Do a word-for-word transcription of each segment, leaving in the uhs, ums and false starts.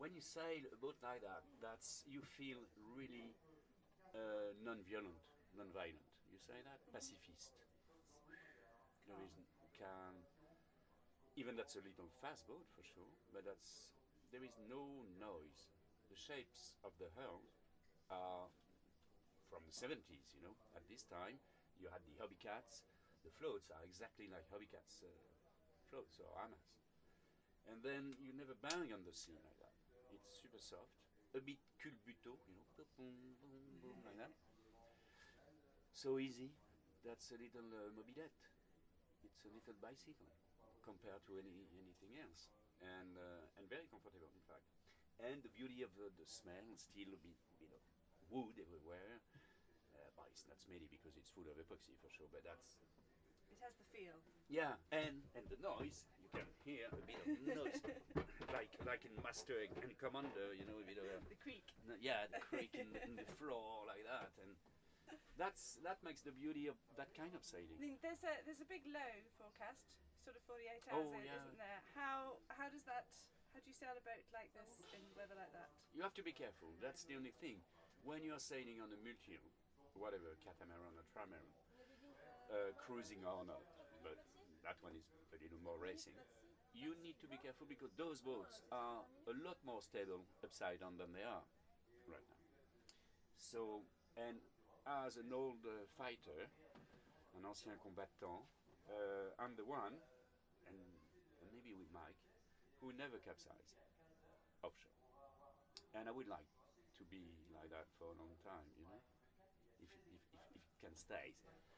when you sail a boat like that, that's you feel really uh, non-violent, non-violent. You say that pacifist. There is can even that's a little fast boat for sure, but that's there is no noise. The shapes of the hull are from the seventies. You know, at this time you had the Hobby Cats. The floats are exactly like Hobby Cats uh, floats or amas, and then you never bang on the sea like that. It's super soft, a bit culbuto, you know, boom, boom, boom, like that. So easy. That's a little uh, mobilette. It's a little bicycle compared to any anything else, and uh, and very comfortable in fact. And the beauty of uh, the smell, still a bit, bit of wood everywhere. Uh, but it's not smelly because it's full of epoxy for sure. But that's It has the feel. yeah, and and the noise you can hear a bit of noise, like like in Master and Commander, you know, a bit of a, The creak. yeah, the creak in, in the floor like that, and that's that makes the beauty of that kind of I sailing. mean, there's a there's a big low forecast, sort of forty-eight hours, Oh, in, yeah. isn't there? How how does that? How do you sail a boat like this in weather like that? You have to be careful. That's the only thing. When you are sailing on a multi, whatever, catamaran or trimaran, uh, cruising or not, but that one is a little more racing. You need to be careful because those boats are a lot more stable upside down than they are right now. So, and as an old uh, fighter, an ancien combattant, uh, I'm the one, and, and maybe with Mike, who never capsize offshore. And I would like to be like that for a long time, you know, if, if, if, if it can stay.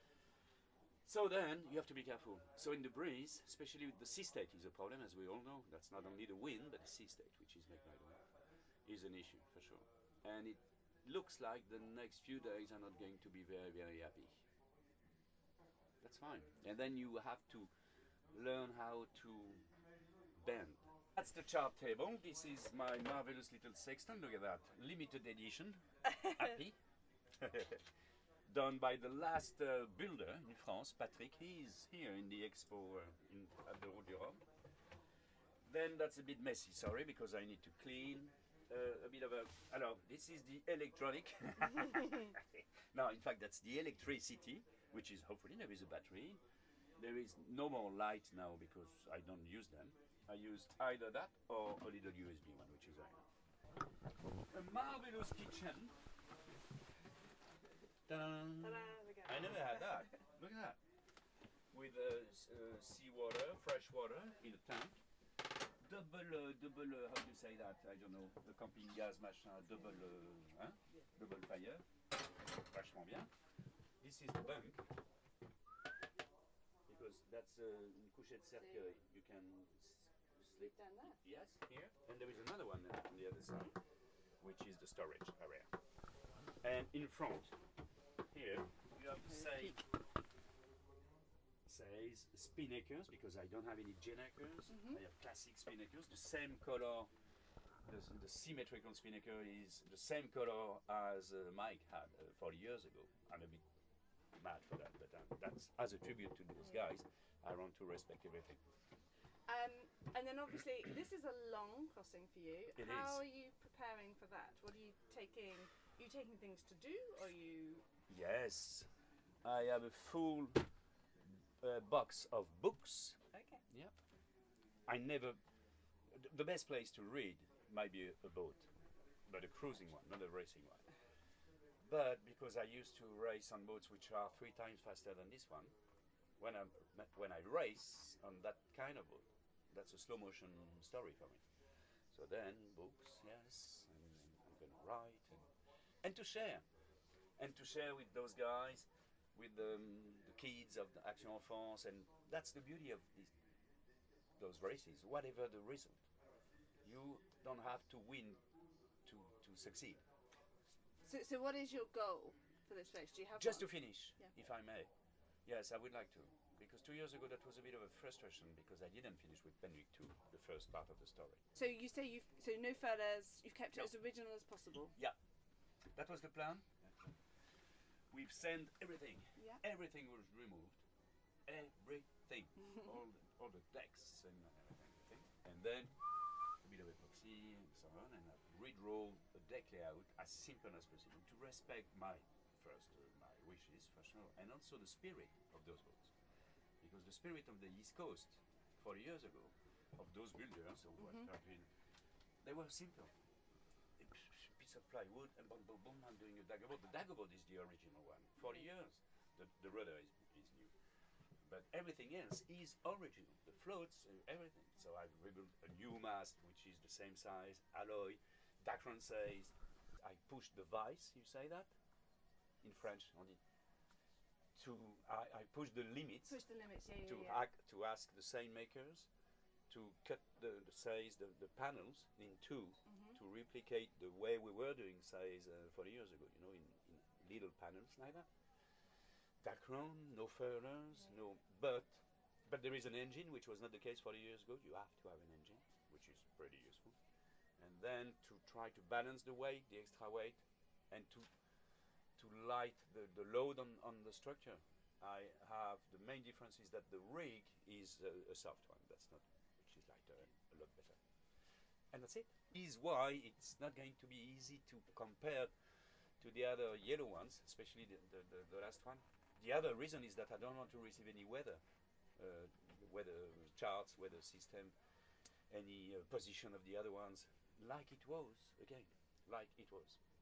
So then you have to be careful. So in the breeze, especially with the sea state is a problem, as we all know. That's not only the wind, but the sea state, which is made by the wind, is an issue for sure. And it looks like the next few days are not going to be very, very happy. That's fine. And then you have to learn how to bend. That's the chart table. This is my marvelous little sextant. Look at that. Limited edition. Happy. Done by the last uh, builder in France, Patrick. He's here in the expo uh, in, at the Route du Rhum. Then that's a bit messy, sorry, because I need to clean. Uh, a bit of a. Alors, this is the electronic. No, in fact, that's the electricity, which is hopefully there is a battery. There is no more light now because I don't use them. I use either that or a little U S B one, which is iron. A marvelous kitchen. Ta-da. Ta-da, look at I it. never had that. Look at that. With uh, s- uh, seawater, fresh water in a tank. Double, uh, double, uh, how do you say that? I don't know. The camping gas machin, double, uh, hein? Double fire. Vachement bien. This is the bunk. Because that's uh, une couchette cercueil. You can s- sleep. Done that. Yes, here. And there is another one uh, on the other side, which is the storage area. And in front, here, you have to say, says spinnakers, because I don't have any Genakers. I have classic spinnakers, the same color. The, the symmetrical spinnaker is the same color as uh, Mike had uh, forty years ago. I'm a bit mad for that, but uh, that's as a tribute to those guys. I want to respect everything. Um, and then obviously this is a long crossing for you. It How is. are you preparing for that? What are you taking? Are you taking things to do, or are you? Yes, I have a full uh, box of books. Okay. Yeah. I never. th- The best place to read might be a, a boat, but a cruising one, not a racing one. But because I used to race on boats which are three times faster than this one, when I when I race on that kind of boat, that's a slow motion story for me. So then books, yes, and, and I'm gonna write and and to share, and to share with those guys, with the, um, the kids of the Action Enfance, and that's the beauty of these, those races. Whatever the result, you don't have to win to to succeed. So, so what is your goal for this race? Do you have Just to one? finish, Yeah. if I may. Yes, I would like to. Because two years ago that was a bit of a frustration because I didn't finish with Penwick two, the first part of the story. So you say you've so no furloughs. You've kept it No. as original as possible. Yeah, that was the plan. We've sent everything. Yeah. Everything was removed. Everything. all, the, all the decks and everything. And then a bit of epoxy and so on and I've redrawn a deck layout as simple as possible to respect my first uh, my wishes, first of all, and also the spirit of those boats. Because the spirit of the East Coast, forty years ago, of those builders, of what Mhm. Perkin, they were simple. A piece of plywood and boom, boom, boom, I'm doing a dagger boat. The dagger boat is the original one. forty years. The, the rudder is, is new. But everything else is original. The floats, uh, everything. So I've rebuilt a new mast, which is the same size, alloy. Dacron says, I pushed the vice, you say that? In French, on dit. To, I, I pushed the limits Push the limits, yeah, yeah, to, yeah. ac- to ask the seine makers to cut the, the size, the, the panels in two Mhm. to replicate the way we were doing size uh, forty years ago, you know, in, in little panels like that. Dacron, no furnace, Yeah. no, but but there is an engine, which was not the case forty years ago. You have to have an engine, which is pretty useful. And then to try to balance the weight, the extra weight, and to to light the, the load on, on the structure. I have the main difference is that the rig is a, a soft one. That's not, which is lighter and a lot better. And that's it. Is why it's not going to be easy to compare to the other yellow ones, especially the, the, the, the last one. The other reason is that I don't want to receive any weather, uh, weather charts, weather system, any uh, position of the other ones, like it was again, like it was.